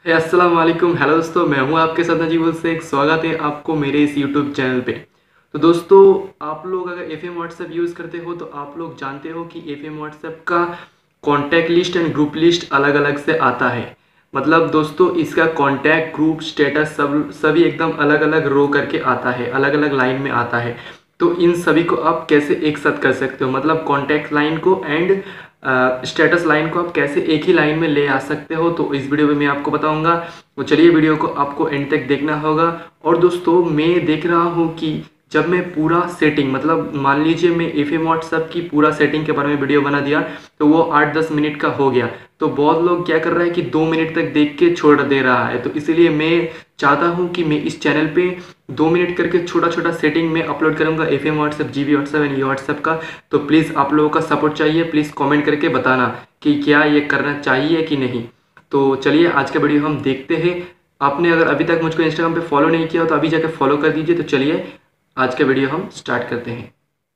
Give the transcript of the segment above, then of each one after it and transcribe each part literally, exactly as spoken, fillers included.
अस्सलाम वालेकुम। हेलो दोस्तों, मैं हूं आपके साथ नजीबुल शेख। स्वागत है आपको मेरे इस यूट्यूब चैनल पे। तो दोस्तों, आप लोग अगर एफ एम व्हाट्सएप यूज़ करते हो तो आप लोग जानते हो कि एफ एम व्हाट्सएप का contact list and group list अलग अलग से आता है। मतलब दोस्तों, इसका कॉन्टैक्ट, ग्रुप, स्टेटस सब सभी एकदम अलग अलग रो करके आता है, अलग अलग लाइन में आता है। तो इन सभी को आप कैसे एक साथ कर सकते हो, मतलब कॉन्टैक्ट लाइन को एंड स्टेटस लाइन को आप कैसे एक ही लाइन में ले आ सकते हो, तो इस वीडियो में मैं आपको बताऊंगा। तो चलिए, वीडियो को आपको एंड तक देखना होगा। और दोस्तों, मैं देख रहा हूँ कि जब मैं पूरा सेटिंग, मतलब मान लीजिए मैं एफ एम व्हाट्सएप की पूरा सेटिंग के बारे में वीडियो बना दिया तो वो आठ दस मिनट का हो गया। तो बहुत लोग क्या कर रहा है कि दो मिनट तक देख के छोड़ दे रहा है। तो इसलिए मैं चाहता हूँ कि मैं इस चैनल पे दो मिनट करके छोटा छोटा सेटिंग में अपलोड करूँगा F M WhatsApp, G B WhatsApp and E WhatsApp का। तो प्लीज़ आप लोगों का सपोर्ट चाहिए। प्लीज़ कमेंट करके बताना कि क्या ये करना चाहिए कि नहीं। तो चलिए, आज का वीडियो हम देखते हैं। आपने अगर अभी तक मुझको इंस्टाग्राम पे फॉलो नहीं किया हो तो अभी जाकर फॉलो कर दीजिए। तो चलिए, आज का वीडियो हम स्टार्ट करते हैं।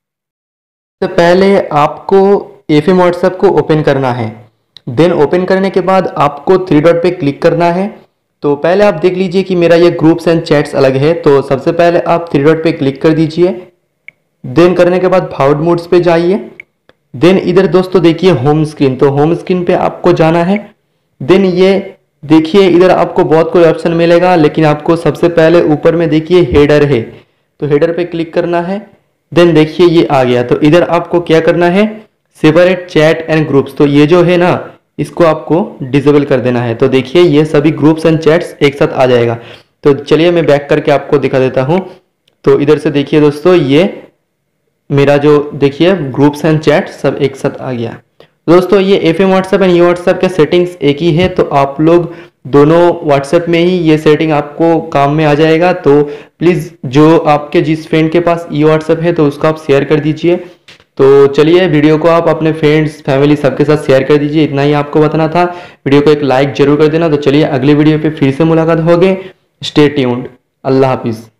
तो पहले आपको एफ एम व्हाट्सएप को ओपन करना है। देन ओपन करने के बाद आपको थ्री डॉट पे क्लिक करना है। तो पहले आप देख लीजिए कि मेरा ये ग्रुप्स एंड चैट्स अलग है। तो सबसे पहले आप थ्री डॉट पे क्लिक कर दीजिए। देन करने के बाद फॉरवर्ड मोड्स पे जाइए। देन इधर दोस्तों देखिए होम स्क्रीन, तो होम स्क्रीन पे आपको जाना है। देन ये देखिए इधर आपको बहुत कोई ऑप्शन मिलेगा, लेकिन आपको सबसे पहले ऊपर में देखिए हेडर है, तो हेडर पे क्लिक करना है। देन देखिए ये आ गया। तो इधर आपको क्या करना है, सेपरेट चैट एंड ग्रुप्स, तो ये जो है ना इसको आपको डिसेबल कर देना है। तो देखिए ये सभी ग्रुप्स एंड चैट्स एक साथ आ जाएगा। तो चलिए मैं बैक करके आपको दिखा देता हूँ। तो इधर से देखिए दोस्तों, ये मेरा जो देखिए ग्रुप्स एंड चैट सब एक साथ आ गया। दोस्तों, ये F M WhatsApp and E WhatsApp के सेटिंग्स एक ही है। तो आप लोग दोनों व्हाट्सएप में ही ये सेटिंग आपको काम में आ जाएगा। तो प्लीज़ जो आपके जिस फ्रेंड के पास ई व्हाट्सएप है तो उसको आप शेयर कर दीजिए। तो चलिए, वीडियो को आप अपने फ्रेंड्स, फैमिली सबके साथ शेयर कर दीजिए। इतना ही आपको बताना था। वीडियो को एक लाइक जरूर कर देना। तो चलिए, अगले वीडियो पे फिर से मुलाकात होगी। Stay tuned. अल्लाह हाफिज़।